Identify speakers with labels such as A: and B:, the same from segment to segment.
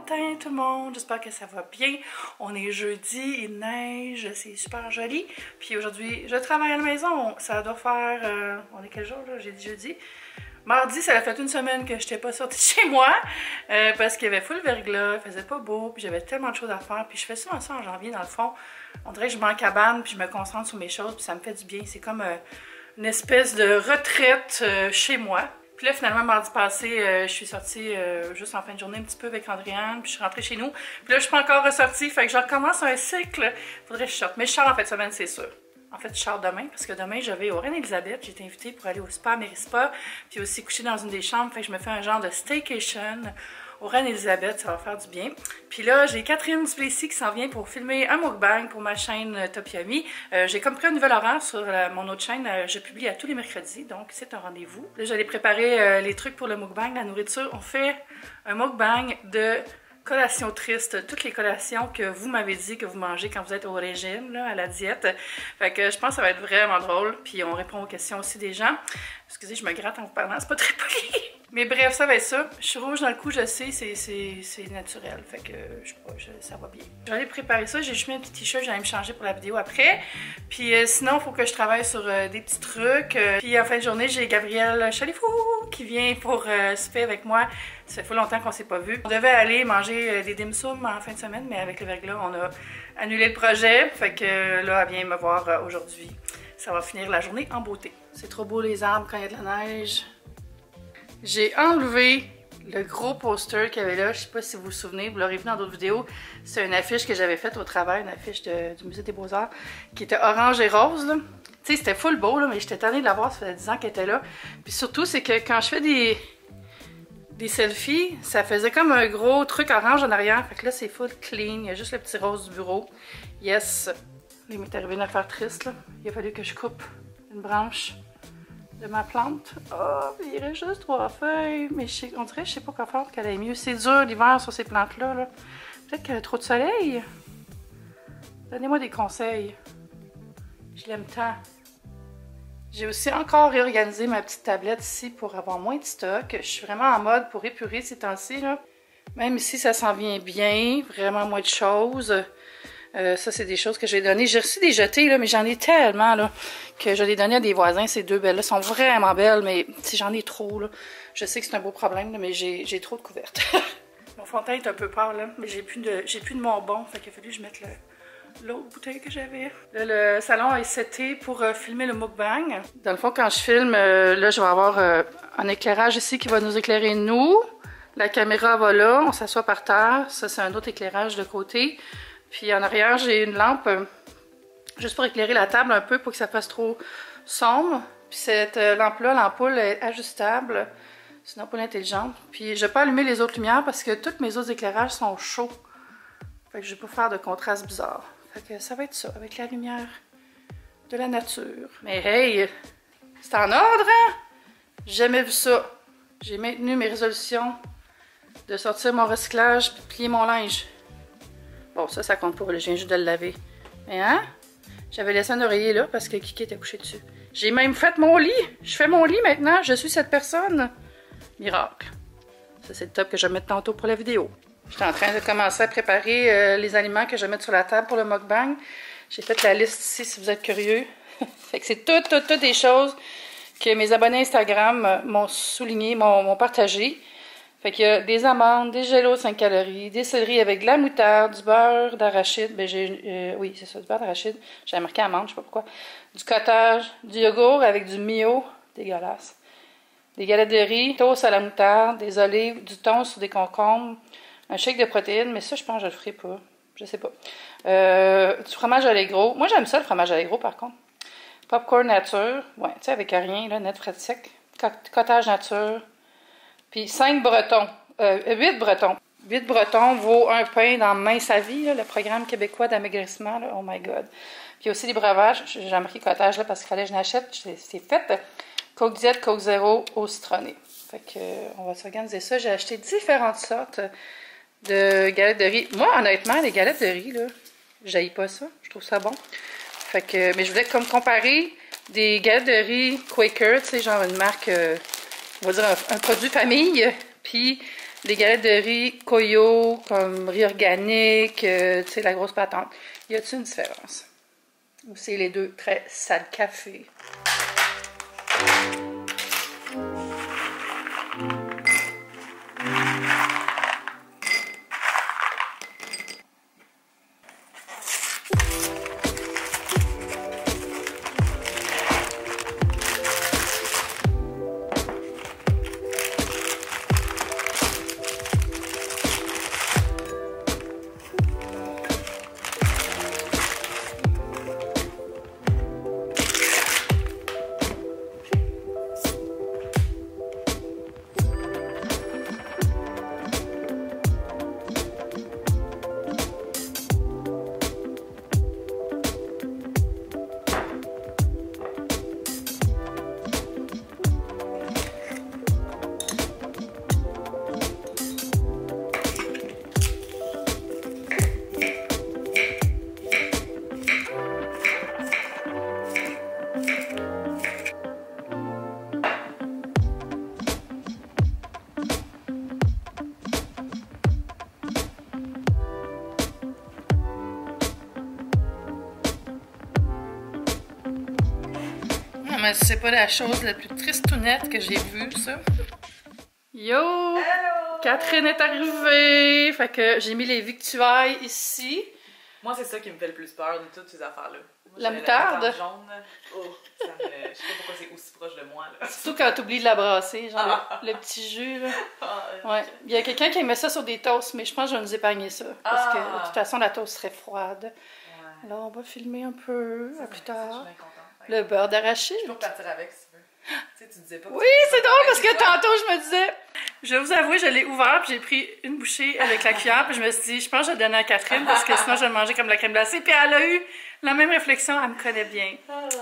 A: matin tout le monde, j'espère que ça va bien. On est jeudi, il neige, c'est super joli. Puis aujourd'hui, je travaille à la maison. Ça doit faire... on est quel jour là? J'ai dit jeudi. Mardi, ça a fait une semaine que je n'étais pas sortie de chez moi parce qu'il y avait full verglas, il faisait pas beau, puis j'avais tellement de choses à faire. Puis je fais souvent ça en janvier dans le fond. On dirait que je m'en cabane, puis je me concentre sur mes choses, puis ça me fait du bien. C'est comme une espèce de retraite chez moi. Puis là, finalement, mardi passé, je suis sortie juste en fin de journée un petit peu avec Andréane, puis je suis rentrée chez nous. Puis là, je suis pas encore ressortie, fait que je recommence un cycle. Faudrait que je sorte. Mais je sors en fin de semaine, c'est sûr. En fait, je sors demain, parce que demain, je vais au Reine-Élisabeth. J'ai été invitée pour aller au spa, Mérispa, puis aussi coucher dans une des chambres. Fait que je me fais un genre de staycation au Reine-Élisabeth, ça va faire du bien. Puis là, j'ai Catherine Duplessis qui s'en vient pour filmer un mukbang pour ma chaîne Topiami. J'ai comme pris un nouvel horaire sur mon autre chaîne. Je publie à tous les mercredis, donc c'est un rendez-vous. Là, j'allais préparer les trucs pour le mukbang, la nourriture. On fait un mukbang de collations tristes, toutes les collations que vous m'avez dit que vous mangez quand vous êtes au régime, là, à la diète. Fait que je pense que ça va être vraiment drôle. Puis on répond aux questions aussi des gens. Excusez, je me gratte en vous parlant, c'est pas très poli. Mais bref, ça va être ça. Je suis rouge dans le cou, je sais, c'est naturel. Fait que je sais pas, ça va bien. Je vais aller préparer ça. J'ai juste mis un petit t-shirt, j'allais me changer pour la vidéo après. Puis sinon, il faut que je travaille sur des petits trucs. Puis en fin de journée, j'ai Gabriel Chalifou qui vient pour souper avec moi. Ça fait longtemps qu'on s'est pas vu. On devait aller manger des dim sum en fin de semaine, mais avec le verglas, on a annulé le projet. Fait que là, elle vient me voir aujourd'hui. Ça va finir la journée en beauté. C'est trop beau les arbres quand il y a de la neige. J'ai enlevé le gros poster qu'il y avait là. Je sais pas si vous vous souvenez, vous l'aurez vu dans d'autres vidéos. C'est une affiche que j'avais faite au travail, une affiche du Musée des Beaux-Arts, qui était orange et rose. Tu sais, c'était full beau, là, mais j'étais tannée de la voir, ça faisait 10 ans qu'elle était là. Puis surtout, c'est que quand je fais des selfies, ça faisait comme un gros truc orange en arrière. Fait que là, c'est full clean. Il y a juste le petit rose du bureau. Yes! Là, il m'est arrivé une affaire triste, là. Il a fallu que je coupe une branche de ma plante. Oh, il reste juste 3 feuilles. Mais on dirait, je sais pas quoi faire pour qu'elle aille mieux. C'est dur l'hiver sur ces plantes-là. Là. Peut-être qu'elle a trop de soleil. Donnez-moi des conseils. Je l'aime tant. J'ai aussi encore réorganisé ma petite tablette ici pour avoir moins de stock. Je suis vraiment en mode pour épurer ces temps-ci. Même ici, ça s'en vient bien. Vraiment moins de choses. Ça, c'est des choses que j'ai données. J'ai reçu des jetés, là, mais j'en ai tellement là, que je les donné à des voisins. Ces deux belles-là sont vraiment belles, mais j'en ai trop. Là. Je sais que c'est un beau problème, là, mais j'ai trop de couvertes. Mon fond de teint est un peu pâle, là, mais j'ai plus de bonbons. Fait qu'il a fallu que je mette l'autre bouteille que j'avais. Le salon est seté pour filmer le mukbang. Dans le fond, quand je filme, là, je vais avoir un éclairage ici qui va nous éclairer nous. La caméra va là, on s'assoit par terre. Ça, c'est un autre éclairage de côté. Puis en arrière, j'ai une lampe juste pour éclairer la table un peu pour que ça fasse trop sombre. Puis cette lampe-là, l'ampoule est ajustable. C'est une ampoule intelligente. Puis je vais pas allumer les autres lumières parce que tous mes autres éclairages sont chauds. Fait que je vais pas faire de contraste bizarre. Fait que ça va être ça, avec la lumière de la nature. Mais hey, c'est en ordre, hein? J'ai jamais vu ça. J'ai maintenu mes résolutions de sortir mon recyclage puis de plier mon linge. Bon, ça compte pas, je viens juste de le laver. Mais hein? J'avais laissé un oreiller là parce que Kiki était couché dessus. J'ai même fait mon lit! Je fais mon lit maintenant, je suis cette personne. Miracle. Ça, c'est le top que je vais mettre tantôt pour la vidéo. Je suis en train de commencer à préparer les aliments que je vais mettre sur la table pour le mukbang. J'ai fait la liste ici si vous êtes curieux. Fait que c'est toutes des choses que mes abonnés Instagram m'ont souligné, m'ont partagé. Fait qu'il y a des amandes, des gélos 5 calories, des céleris avec de la moutarde, du beurre d'arachide. Ben oui, c'est ça, du beurre d'arachide. J'ai marqué amande, je sais pas pourquoi. Du cottage, du yogourt avec du Mio, dégueulasse. Des galettes de riz, toast à la moutarde, des olives, du thon sur des concombres, un shake de protéines, mais ça, je pense que je le ferai pas. Je sais pas. Du fromage à l'égros. Moi, j'aime ça, le fromage à l'égros, par contre. Popcorn nature. Ouais, tu sais, avec rien, là, net frais sec. Cottage nature. Puis 5 bretons, 8 bretons. 8 bretons vaut un pain dans Mince à vie, là, le programme québécois d'amaigrissement. Oh my god. Puis aussi des breuvages. J'ai marqué cottage là parce qu'il fallait que je l'achète. C'est fait. Coke diète, Coke zéro au citronné. Fait que on va s'organiser ça. J'ai acheté différentes sortes de galettes de riz. Moi, honnêtement, les galettes de riz, là, j'haïs pas ça. Je trouve ça bon. Fait que, mais je voulais comme comparer des galettes de riz Quaker, tu sais, genre une marque... on va dire un produit famille, puis des galettes de riz Koyo, comme riz organique, tu sais, la grosse patente. Y a-t-il une différence? Ou c'est les deux très sales café? Mais c'est pas la chose la plus tristounette que j'ai vue, ça. Yo!
B: Hello!
A: Catherine est arrivée! Fait que j'ai mis les victuailles ici.
B: Moi, c'est ça qui me fait le plus peur de toutes ces affaires-là.
A: La moutarde?
B: La moutarde jaune. Oh, ça me... Je sais pas pourquoi c'est aussi proche de moi, là.
A: Surtout quand t'oublies de la brasser, genre le petit jus, là. Ouais. Il y a quelqu'un qui aimait ça sur des toasts, mais je pense que je vais nous épargner ça. Parce que, de toute façon, la toast serait froide. Ouais. Alors, on va filmer un peu, à plus tard. Je suis bien contente. Le beurre d'arachide. Je
B: peux partir avec, si tu veux. Tu sais, tu disais pas que
A: oui, c'est drôle parce que tantôt, je me disais... Je vais vous avouer, je l'ai ouvert, puis j'ai pris une bouchée avec la cuillère, puis je me suis dit, je pense que je vais donner à Catherine, parce que sinon, je vais le manger comme de la crème glacée. Puis elle a eu la même réflexion, elle me connaît bien.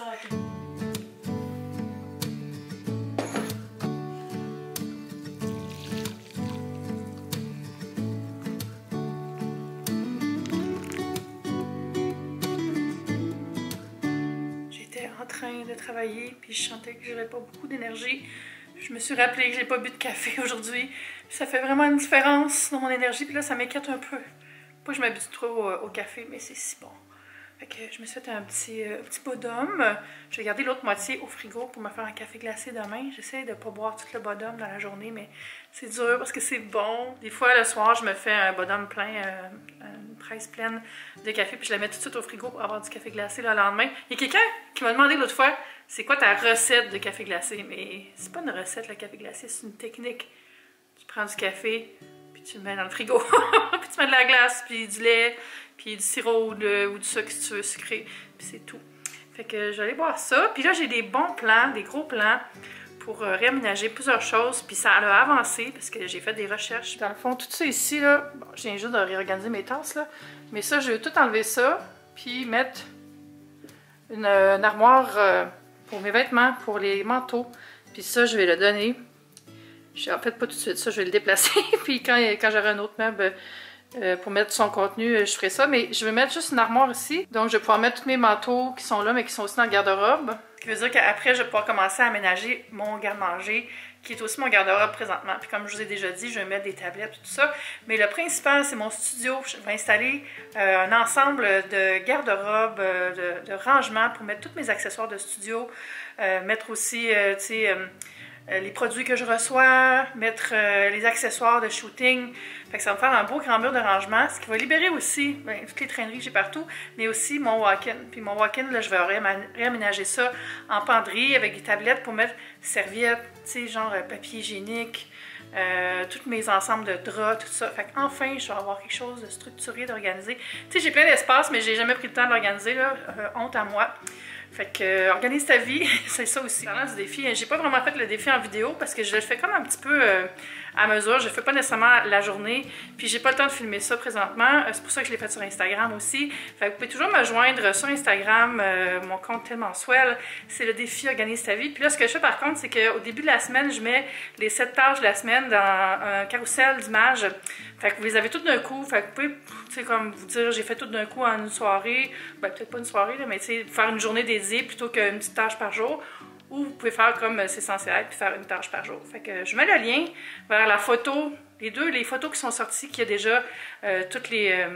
A: En train de travailler, puis je sentais que j'avais pas beaucoup d'énergie. Je me suis rappelé que j'ai pas bu de café aujourd'hui. Ça fait vraiment une différence dans mon énergie, puis là, ça m'inquiète un peu. Pas que je m'habitue trop au café, mais c'est si bon. Fait que je me suis fait un petit bodum. Je vais garder l'autre moitié au frigo pour me faire un café glacé demain. J'essaie de pas boire tout le bodum dans la journée, mais c'est dur parce que c'est bon. Des fois, le soir, je me fais un bodum plein, une presse pleine de café, puis je la mets tout de suite au frigo pour avoir du café glacé le lendemain. Il y a quelqu'un qui m'a demandé l'autre fois, c'est quoi ta recette de café glacé? Mais c'est pas une recette, le café glacé, c'est une technique. Tu prends du café, puis tu le mets dans le frigo. Puis tu mets de la glace, puis du lait, puis du sirop ou du sucre si tu veux sucré, puis c'est tout. Fait que je vais aller boire ça. Puis là, j'ai des bons plans, des gros plans pour réaménager plusieurs choses. Puis ça a avancé parce que j'ai fait des recherches. Dans le fond, tout ça ici, là, bon, je viens juste de réorganiser mes tasses, là. Mais ça, je vais tout enlever ça, puis mettre une armoire pour mes vêtements, pour les manteaux. Puis ça, je vais le donner. En fait, pas tout de suite, ça, je vais le déplacer. Puis quand j'aurai un autre meuble pour mettre son contenu, je ferai ça. Mais je vais mettre juste une armoire ici. Donc, je vais pouvoir mettre tous mes manteaux qui sont là, mais qui sont aussi dans le garde-robe. Ce qui veut dire qu'après, je vais pouvoir commencer à aménager mon garde-manger, qui est aussi mon garde-robe présentement. Puis comme je vous ai déjà dit, je vais mettre des tablettes et tout ça. Mais le principal, c'est mon studio. Je vais installer un ensemble de garde-robe, de rangement pour mettre tous mes accessoires de studio. Mettre aussi, tu sais... les produits que je reçois, mettre les accessoires de shooting. Fait que ça va me faire un beau grand mur de rangement, ce qui va libérer aussi toutes les traîneries que j'ai partout, mais aussi mon walk-in. Puis mon walk-in, là, je vais réaménager ça en penderie avec des tablettes pour mettre serviettes, tu sais, genre papier hygiénique, tous mes ensembles de draps, tout ça. Fait qu'enfin, je vais avoir quelque chose de structuré, d'organisé. Tu sais, j'ai plein d'espace, mais j'ai jamais pris le temps de l'organiser, là. Honte à moi. Fait que organise ta vie, c'est ça aussi. Parlant du défi, j'ai pas vraiment fait le défi en vidéo parce que je le fais comme un petit peu à mesure. Je le fais pas nécessairement la journée, puis j'ai pas le temps de filmer ça présentement. C'est pour ça que je l'ai fait sur Instagram aussi. Fait que vous pouvez toujours me joindre sur Instagram, mon compte Tellement Swell. C'est le défi Organise ta vie. Puis là, ce que je fais par contre, c'est qu'au début de la semaine, je mets les 7 tâches de la semaine dans un carrousel d'images. Fait que vous les avez toutes d'un coup. Fait que vous pouvez, tu sais, comme vous dire, j'ai fait tout d'un coup en une soirée. Ben, peut-être pas une soirée, là, mais tu sais, faire une journée dédiée plutôt qu'une petite tâche par jour. Ou vous pouvez faire comme c'est censé être, puis faire une tâche par jour. Fait que je mets le lien vers la photo les photos qui sont sorties, qu'il y a déjà toutes les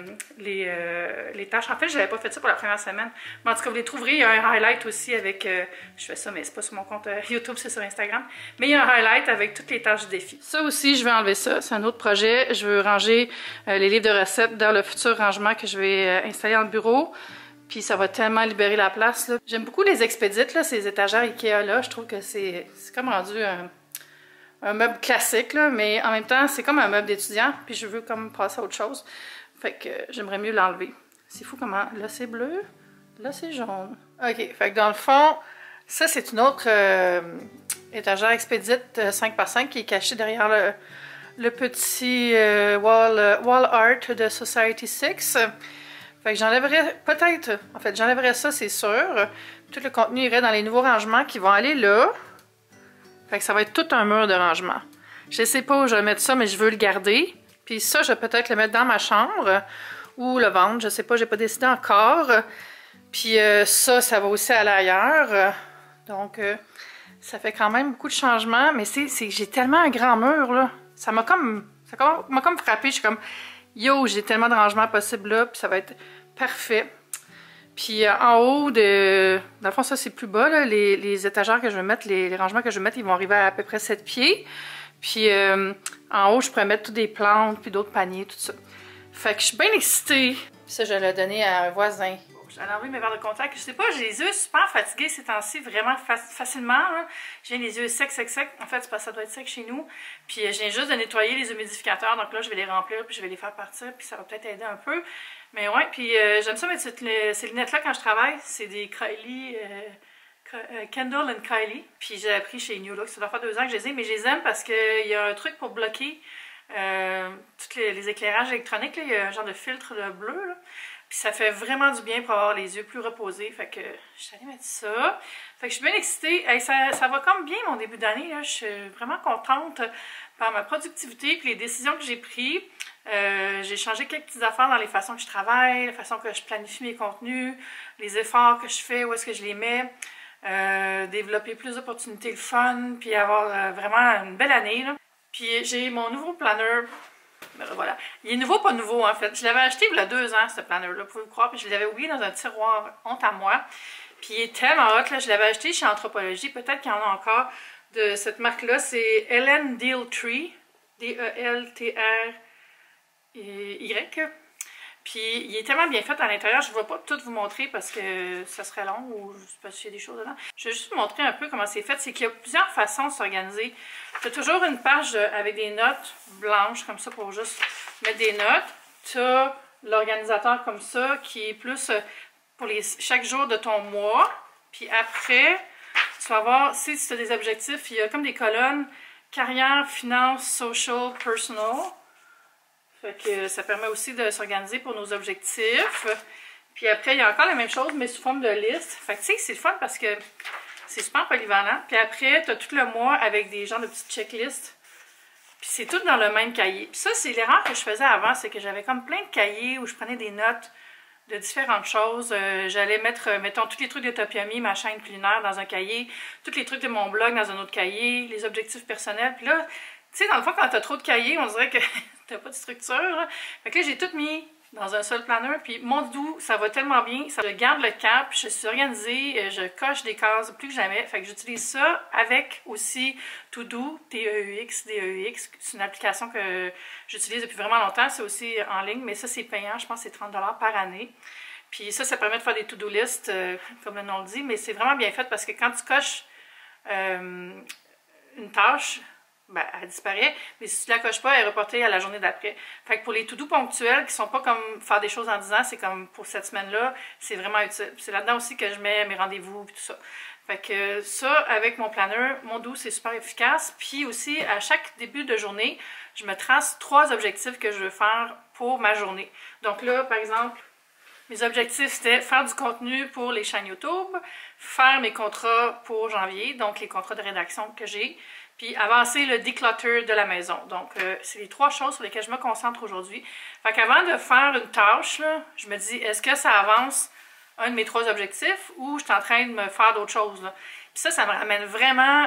A: tâches. En fait, je n'avais pas fait ça pour la première semaine. Mais en tout cas, vous les trouverez. Il y a un highlight aussi avec... je fais ça, mais c'est pas sur mon compte YouTube, c'est sur Instagram. Mais il y a un highlight avec toutes les tâches du défi. Ça aussi, je vais enlever ça. C'est un autre projet. Je veux ranger les livres de recettes dans le futur rangement que je vais installer dans le bureau. Puis ça va tellement libérer la place. J'aime beaucoup les expédites, là, ces étagères Ikea là. Je trouve que c'est comme rendu un meuble classique, là, mais en même temps, c'est comme un meuble d'étudiant, puis je veux comme passer à autre chose. Fait que j'aimerais mieux l'enlever. C'est fou comment... Là, c'est bleu, là, c'est jaune. OK, fait que dans le fond, ça, c'est une autre étagère expédite 5x5 qui est cachée derrière le petit wall art de Society 6. Fait que j'enlèverais peut-être... En fait, j'enlèverais ça, c'est sûr. Tout le contenu irait dans les nouveaux rangements qui vont aller là. Fait que ça va être tout un mur de rangement. Je sais pas où je vais mettre ça, mais je veux le garder. Puis ça, je vais peut-être le mettre dans ma chambre ou le vendre. Je sais pas, j'ai pas décidé encore. Puis ça va aussi aller ailleurs. Donc, ça fait quand même beaucoup de changements. Mais j'ai tellement un grand mur, là. Ça m'a comme frappé. Je suis comme, yo, j'ai tellement de rangements possibles là. Puis ça va être parfait. Puis en haut, dans le fond, ça c'est plus bas, là, les étagères que je vais mettre, les rangements que je vais mettre, ils vont arriver à peu près 7 pieds. Puis en haut, je pourrais mettre toutes des plantes, puis d'autres paniers, tout ça. Fait que je suis bien excitée. Puis ça, je l'ai donné à un voisin. J'ai enlevé mes verres de contact. Je sais pas, j'ai les yeux super fatigués ces temps-ci, vraiment facilement. Hein. J'ai les yeux secs. En fait, c'est parce que ça doit être sec chez nous. Puis je viens juste de nettoyer les humidificateurs, donc là, je vais les remplir, puis je vais les faire partir, puis ça va peut-être aider un peu. Mais ouais, puis j'aime ça mettre ces lunettes-là quand je travaille. C'est des Kylie, Kendall and Kylie. Puis j'ai appris chez New Look. Ça doit faire 2 ans que je les ai, mais je les aime parce qu'il y a un truc pour bloquer tous les éclairages électroniques. Là. Il y a un genre de filtre de bleu. Là. Puis ça fait vraiment du bien pour avoir les yeux plus reposés. Fait que je suis allée mettre ça. Fait que je suis bien excitée. Hey, ça va comme bien mon début d'année. Je suis vraiment contente par ma productivité et les décisions que j'ai prises. J'ai changé quelques petites affaires dans les façons que je travaille, la façon que je planifie mes contenus, les efforts que je fais, où est-ce que je les mets. Développer plus d'opportunités, le fun, puis avoir vraiment une belle année. Là. Puis j'ai mon nouveau planner. Voilà. Il est nouveau, pas nouveau en fait. Je l'avais acheté il y a 2 ans, ce planner-là, pouvez-vous croire, puis je l'avais oublié dans un tiroir, honte à moi. Puis il est tellement hot, là. Je l'avais acheté chez Anthropologie, peut-être qu'il y en a encore de cette marque-là. C'est Ellen Dealtree, D-E-L-T-R-Y. Puis il est tellement bien fait à l'intérieur, je ne vais pas tout vous montrer parce que ça serait long ou parce qu'il y a des choses dedans. Je vais juste vous montrer un peu comment c'est fait. C'est qu'il y a plusieurs façons de s'organiser. Tu as toujours une page avec des notes blanches comme ça pour juste mettre des notes. Tu as l'organisateur comme ça qui est plus pour chaque jour de ton mois. Puis après, tu vas voir, si tu as des objectifs, il y a comme des colonnes carrière, finance, social, personal. Fait que ça permet aussi de s'organiser pour nos objectifs. Puis après, il y a encore la même chose, mais sous forme de liste. Fait que tu sais, c'est le fun parce que c'est super polyvalent. Puis après, tu as tout le mois avec des genres de petites checklists. Puis c'est tout dans le même cahier. Puis ça, c'est l'erreur que je faisais avant, c'est que j'avais comme plein de cahiers où je prenais des notes de différentes choses. J'allais mettre, mettons, tous les trucs de Topiami, ma chaîne culinaire, dans un cahier. Tous les trucs de mon blog dans un autre cahier. Les objectifs personnels. Puis là, tu sais, dans le fond, quand t'as trop de cahiers, on dirait que t'as pas de structure. Là. Fait que là, j'ai tout mis dans un seul planner. Puis mon doux, ça va tellement bien. Ça, je garde le cap, je suis organisée, je coche des cases plus que jamais. Fait que j'utilise ça avec aussi To-Do, T-E-U-X, D-E-U-X. C'est une application que j'utilise depuis vraiment longtemps. C'est aussi en ligne, mais ça, c'est payant. Je pense que c'est 30 $ par année. Puis ça permet de faire des to-do list, comme le nom le dit. Mais c'est vraiment bien fait parce que quand tu coches une tâche, ben, elle disparaît, mais si tu la coches pas, elle est reportée à la journée d'après. Fait que pour les to-do ponctuels, qui sont pas comme faire des choses en 10 ans, c'est comme pour cette semaine-là, c'est vraiment utile. C'est là-dedans aussi que je mets mes rendez-vous et tout ça. Fait que ça, avec mon planner, mon doux, c'est super efficace. Puis aussi, à chaque début de journée, je me trace 3 objectifs que je veux faire pour ma journée. Donc là, par exemple, mes objectifs, c'était faire du contenu pour les chaînes YouTube, faire mes contrats pour janvier, donc les contrats de rédaction que j'ai, puis avancer le declutter de la maison. Donc, c'est les 3 choses sur lesquelles je me concentre aujourd'hui. Fait qu'avant de faire une tâche, là, je me dis, est-ce que ça avance un de mes 3 objectifs ou je suis en train de me faire d'autres choses? Là? Puis ça me ramène vraiment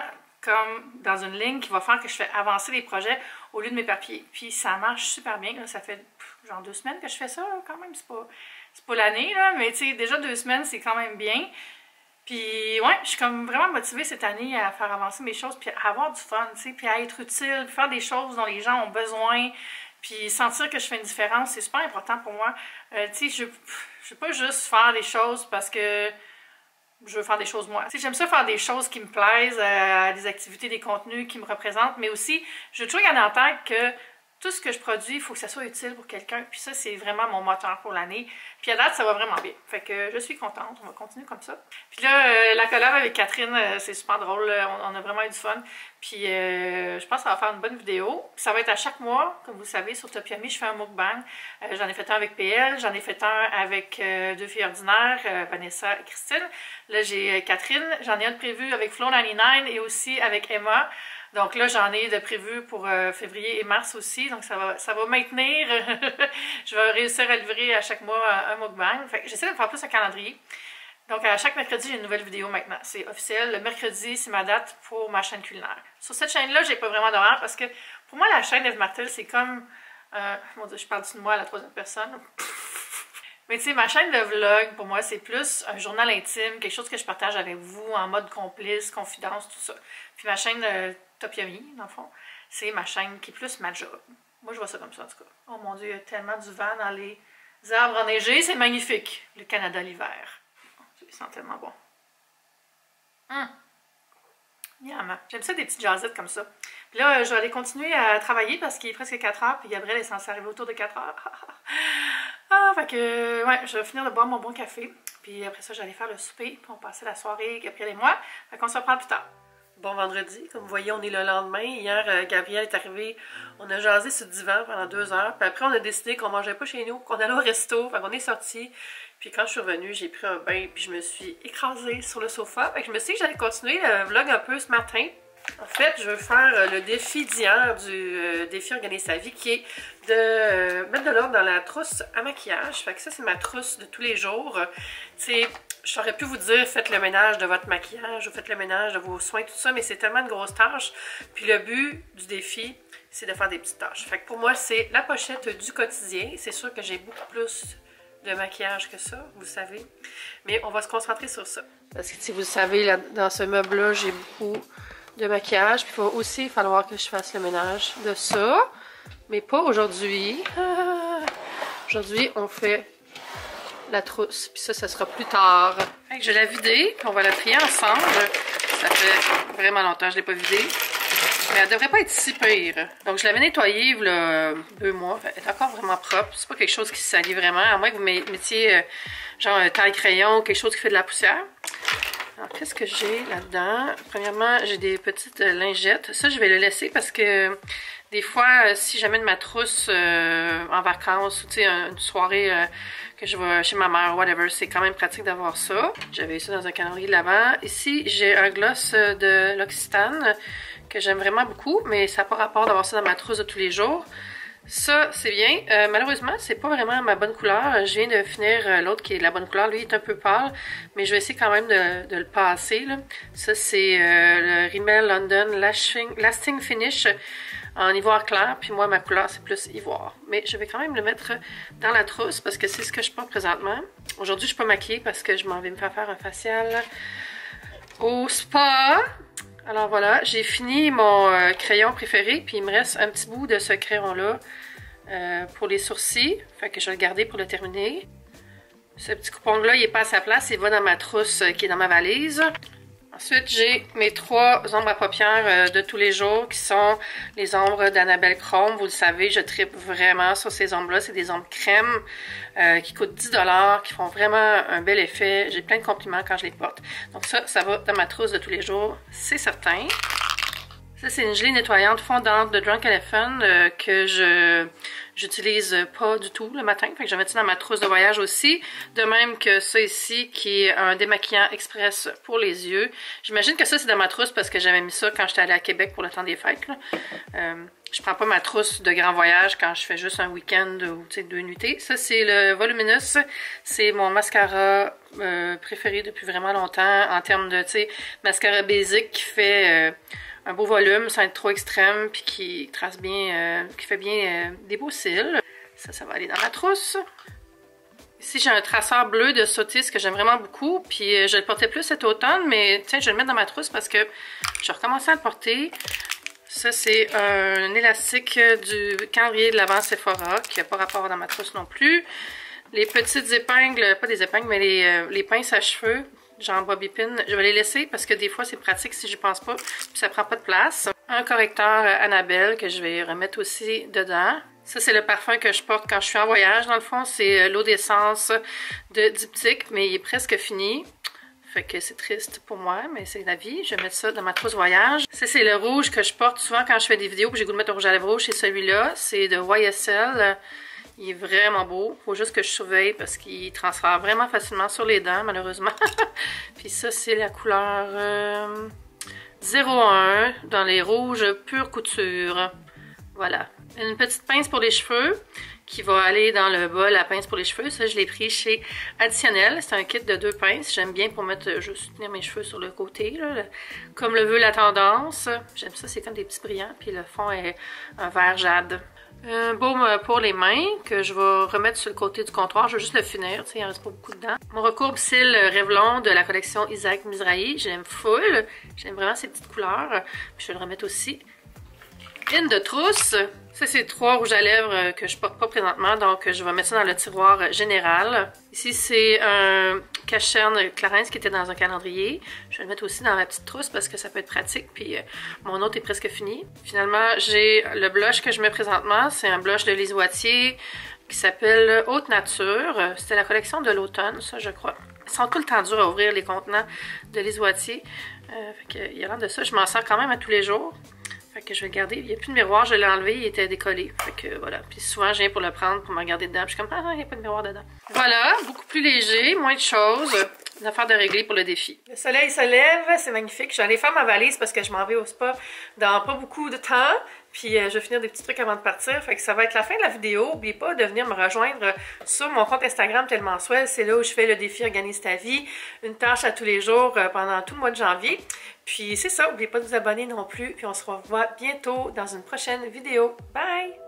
A: comme dans une ligne qui va faire que je fais avancer les projets au lieu de m'éparpiller. Puis ça marche super bien. Là, ça fait genre 2 semaines que je fais ça, là, quand même. C'est pas l'année, là, mais tu sais, déjà 2 semaines, c'est quand même bien. Puis ouais, je suis comme vraiment motivée cette année à faire avancer mes choses, puis à avoir du fun, tu sais, puis à être utile, faire des choses dont les gens ont besoin, puis sentir que je fais une différence, c'est super important pour moi. Tu sais, je veux pas juste faire des choses parce que je veux faire des choses moi. Tu sais, j'aime ça faire des choses qui me plaisent, des activités, des contenus qui me représentent, mais aussi, je veux toujours garder en tête que tout ce que je produis, il faut que ça soit utile pour quelqu'un. Puis ça, c'est vraiment mon moteur pour l'année. Puis à date, ça va vraiment bien. Fait que je suis contente. On va continuer comme ça. Puis là, la collab avec Catherine, c'est super drôle. On a vraiment eu du fun. Puis je pense qu'on va faire une bonne vidéo. Puis ça va être à chaque mois. Comme vous le savez, sur Topiami, je fais un mukbang. J'en ai fait un avec PL. J'en ai fait un avec 2 filles ordinaires, Vanessa et Christine. Là, j'ai Catherine. J'en ai un de prévu avec Flo99 et aussi avec Emma. Donc là, j'en ai de prévu pour février et mars aussi. Donc ça va maintenir. Je vais réussir à livrer à chaque mois un mukbang. Fait que j'essaie de me faire plus un calendrier. Donc à chaque mercredi, j'ai une nouvelle vidéo maintenant. C'est officiel. Le mercredi, c'est ma date pour ma chaîne culinaire. Sur cette chaîne-là, j'ai pas vraiment d'horaire parce que pour moi, la chaîne Eve Martel, c'est comme... mon Dieu, je parle de moi à la 3e personne. Mais tu sais, ma chaîne de vlog, pour moi, c'est plus un journal intime, quelque chose que je partage avec vous en mode complice, confidence, tout ça. Puis ma chaîne Topiami, dans le fond, c'est ma chaîne qui est plus ma job. Moi, je vois ça comme ça, en tout cas. Oh mon Dieu, il y a tellement du vent dans les arbres enneigés, c'est magnifique. Le Canada l'hiver. Ça sent tellement bon. Miam. J'aime ça des petites jasettes comme ça. Puis là, je vais aller continuer à travailler parce qu'il est presque 4 heures, puis Gabriel est censé arriver autour de 4 heures. Fait que, ouais, je vais finir de boire mon bon café. Puis après ça, j'allais faire le souper, puis on passait la soirée, Gabriel et moi. Fait qu'on se reprend plus tard. Bon vendredi, comme vous voyez, on est le lendemain. Hier, Gabriel est arrivé, on a jasé sur le divan pendant 2 heures. Puis après, on a décidé qu'on mangeait pas chez nous, qu'on allait au resto. Fait qu'on est sortis. Puis quand je suis revenue, j'ai pris un bain, puis je me suis écrasée sur le sofa. Fait que je me suis dit que j'allais continuer le vlog un peu ce matin. En fait, je veux faire le défi d'hier du défi Organiser sa vie, qui est de mettre de l'ordre dans la trousse à maquillage. Fait que ça, c'est ma trousse de tous les jours. Tu sais, j'aurais pu vous dire, faites le ménage de votre maquillage ou faites le ménage de vos soins, tout ça, mais c'est tellement de grosses tâches. Puis le but du défi, c'est de faire des petites tâches. Fait que pour moi, c'est la pochette du quotidien. C'est sûr que j'ai beaucoup plus de maquillage que ça, vous savez. Mais on va se concentrer sur ça. Parce que si vous le savez, là, dans ce meuble-là, j'ai beaucoup de maquillage. Puis il va aussi falloir que je fasse le ménage de ça. Mais pas aujourd'hui. Aujourd'hui, on fait la trousse. Puis ça sera plus tard. Fait que je vais la vider. Puis on va la trier ensemble. Ça fait vraiment longtemps que je ne l'ai pas vidée. Mais elle devrait pas être si pire. Donc je l'avais nettoyée il y a 2 mois. Elle est encore vraiment propre. C'est pas quelque chose qui se salit vraiment. À moins que vous mettiez genre un taille-crayon, quelque chose qui fait de la poussière. Alors, qu'est-ce que j'ai là-dedans? Premièrement, j'ai des petites lingettes. Ça, je vais le laisser parce que des fois, si j'amène ma trousse en vacances ou tu sais, une soirée que je vais chez ma mère, whatever, c'est quand même pratique d'avoir ça. J'avais ça dans un calendrier de l'Avent. Ici, j'ai un gloss de l'Occitane que j'aime vraiment beaucoup, mais ça n'a pas rapport d'avoir ça dans ma trousse de tous les jours. Ça, c'est bien. Malheureusement, c'est pas vraiment ma bonne couleur. Je viens de finir l'autre qui est la bonne couleur. Lui, il est un peu pâle, mais je vais essayer quand même de le passer, là. Ça, c'est le Rimmel London Lasting Finish en ivoire clair. Puis moi, ma couleur, c'est plus ivoire. Mais je vais quand même le mettre dans la trousse parce que c'est ce que je porte présentement. Aujourd'hui, je suis pas maquillée parce que je m'en vais me faire un facial au spa. Alors voilà, j'ai fini mon crayon préféré, puis il me reste un petit bout de ce crayon-là pour les sourcils. Fait que je vais le garder pour le terminer. Ce petit coupon-là, il n'est pas à sa place, il va dans ma trousse qui est dans ma valise. Ensuite, j'ai mes 3 ombres à paupières de tous les jours qui sont les ombres d'Annabelle Chrome. Vous le savez, je tripe vraiment sur ces ombres-là. C'est des ombres crème qui coûtent 10 $, qui font vraiment un bel effet. J'ai plein de compliments quand je les porte. Donc ça va dans ma trousse de tous les jours, c'est certain. Ça, c'est une gelée nettoyante fondante de Drunk Elephant que j'utilise pas du tout le matin. Fait que je vais mettre ça dans ma trousse de voyage aussi. De même que ça ici, qui est un démaquillant express pour les yeux. J'imagine que ça, c'est dans ma trousse parce que j'avais mis ça quand j'étais allée à Québec pour le temps des fêtes, là. Je prends pas ma trousse de grand voyage quand je fais juste un week-end ou 2 nuitées. Ça, c'est le Voluminous. C'est mon mascara préféré depuis vraiment longtemps en termes de mascara basic qui fait un beau volume sans être trop extrême, puis qui trace bien, qui fait bien des beaux cils. Ça va aller dans ma trousse. Ici, j'ai un traceur bleu de Sotis que j'aime vraiment beaucoup, puis je le portais plus cet automne, mais tiens, je vais le mettre dans ma trousse parce que je vais recommencer à le porter. Ça, c'est un élastique du calendrier de l'Avent Sephora, qui n'a pas rapport dans ma trousse non plus. Les petites épingles, pas des épingles, mais les pinces à cheveux, genre Bobby Pin, je vais les laisser parce que des fois, c'est pratique si je pense pas, puis ça prend pas de place. Un correcteur Annabelle que je vais remettre aussi dedans. Ça, c'est le parfum que je porte quand je suis en voyage. Dans le fond, c'est l'eau d'essence de Diptyque, mais il est presque fini. Fait que c'est triste pour moi, mais c'est la vie. Je vais mettre ça dans ma trousse voyage. Ça, c'est le rouge que je porte souvent quand je fais des vidéos, puis j'ai goût de mettre le rouge à lèvres rouge. C'est celui-là. C'est de YSL. Il est vraiment beau. Faut juste que je surveille parce qu'il transfère vraiment facilement sur les dents, malheureusement. Puis ça, c'est la couleur 01 dans les rouges pure couture. Voilà. Une petite pince pour les cheveux qui va aller dans le bol, la pince pour les cheveux. Ça, je l'ai pris chez Additionnel. C'est un kit de 2 pinces. J'aime bien pour mettre, juste tenir mes cheveux sur le côté, là, comme le veut la tendance. J'aime ça, c'est comme des petits brillants. Puis le fond est un vert jade. Un baume pour les mains que je vais remettre sur le côté du comptoir. Je vais juste le finir, tu sais, il en reste pas beaucoup dedans. Mon recourbe cils Revlon de la collection Isaac Mizrahi. J'aime full. J'aime vraiment ces petites couleurs. Puis je vais le remettre aussi. Une de trousse. Ça, c'est 3 rouges à lèvres que je porte pas présentement, donc je vais mettre ça dans le tiroir général. Ici, c'est un cache-cerne Clarins qui était dans un calendrier. Je vais le mettre aussi dans ma petite trousse parce que ça peut être pratique, puis mon autre est presque fini. Finalement, j'ai le blush que je mets présentement. C'est un blush de Lise Wattier qui s'appelle Haute Nature. C'était la collection de l'automne, ça, je crois. Ils sont tout le temps durs à ouvrir, les contenants de Lise Wattier. Il y a l'air de ça. Je m'en sers quand même à tous les jours. Fait que je vais le garder. Il n'y a plus de miroir, je l'ai enlevé, il était décollé. Fait que voilà. Puis souvent, je viens pour le prendre, pour me regarder dedans. Puis je suis comme, ah, il n'y a pas de miroir dedans. Voilà, beaucoup plus léger, moins de choses. Une affaire de régler pour le défi. Le soleil se lève, c'est magnifique. Je vais aller faire ma valise parce que je m'en vais au spa dans pas beaucoup de temps. Puis je vais finir des petits trucs avant de partir. Fait que ça va être la fin de la vidéo. N'oubliez pas de venir me rejoindre sur mon compte Instagram Tellement Swell. C'est là où je fais le défi Organise ta vie. Une tâche à tous les jours pendant tout le mois de janvier. Puis c'est ça, n'oubliez pas de vous abonner non plus. Puis on se revoit bientôt dans une prochaine vidéo. Bye!